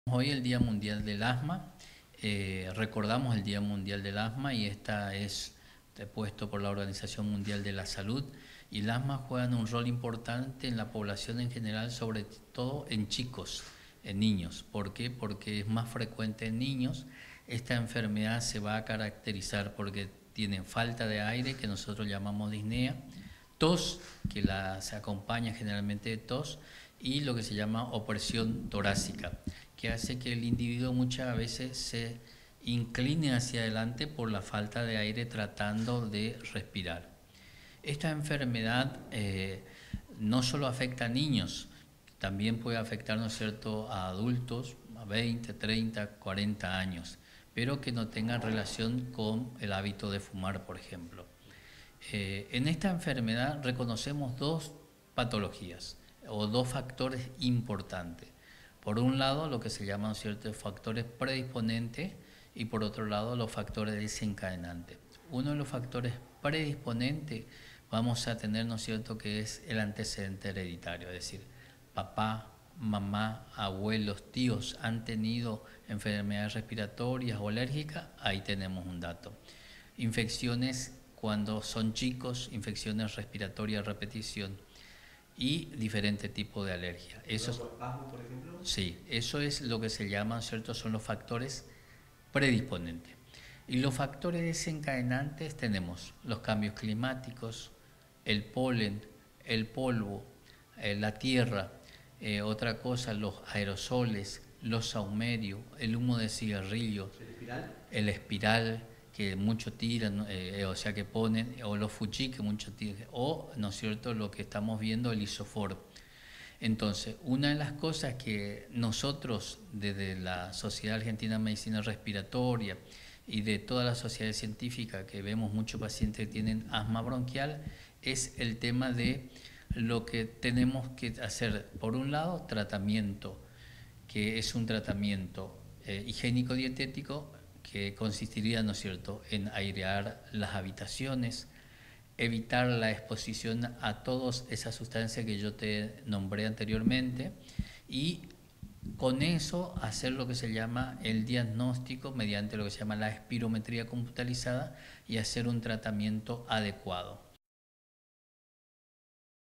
Hoy el Día Mundial del Asma, recordamos el Día Mundial del Asma y esta es puesto por la Organización Mundial de la Salud, y el asma juega un rol importante en la población en general, sobre todo en chicos, en niños. ¿Por qué? Porque es más frecuente en niños. Esta enfermedad se va a caracterizar porque tienen falta de aire, que nosotros llamamos disnea, tos, que se acompaña generalmente de tos, y lo que se llama opresión torácica, que hace que el individuo muchas veces se incline hacia adelante por la falta de aire tratando de respirar. Esta enfermedad no solo afecta a niños, también puede afectar, ¿no es cierto?, a adultos, a 20, 30, 40 años, pero que no tengan relación con el hábito de fumar, por ejemplo. En esta enfermedad reconocemos dos patologías o dos factores importantes. Por un lado, lo que se llaman ciertos factores predisponentes, y por otro lado, los factores desencadenantes. Uno de los factores predisponentes vamos a tener, ¿no es cierto?, que es el antecedente hereditario, es decir, papá, mamá, abuelos, tíos han tenido enfermedades respiratorias o alérgicas, ahí tenemos un dato. Infecciones cuando son chicos, infecciones respiratorias a repetición y diferentes tipos de alergia. Eso, ¿Por ejemplo? sí, eso es lo que se llama, ¿cierto?, son los factores predisponentes. Y los factores desencadenantes tenemos los cambios climáticos, el polen, el polvo, la tierra, otra cosa, los aerosoles, los sahumerios, el humo de cigarrillos, el espiral que muchos tiran, o sea que ponen, o los fuchi que muchos tiran, o, ¿no es cierto?, lo que estamos viendo, el isofor. Entonces, una de las cosas que nosotros desde la Sociedad Argentina de Medicina Respiratoria y de toda la sociedad científica, que vemos muchos pacientes que tienen asma bronquial, es el tema de lo que tenemos que hacer. Por un lado, tratamiento, que es un tratamiento higiénico-dietético que consistiría, ¿no es cierto?, en airear las habitaciones, evitar la exposición a todas esas sustancias que yo te nombré anteriormente, y con eso hacer lo que se llama el diagnóstico mediante lo que se llama la espirometría computarizada y hacer un tratamiento adecuado.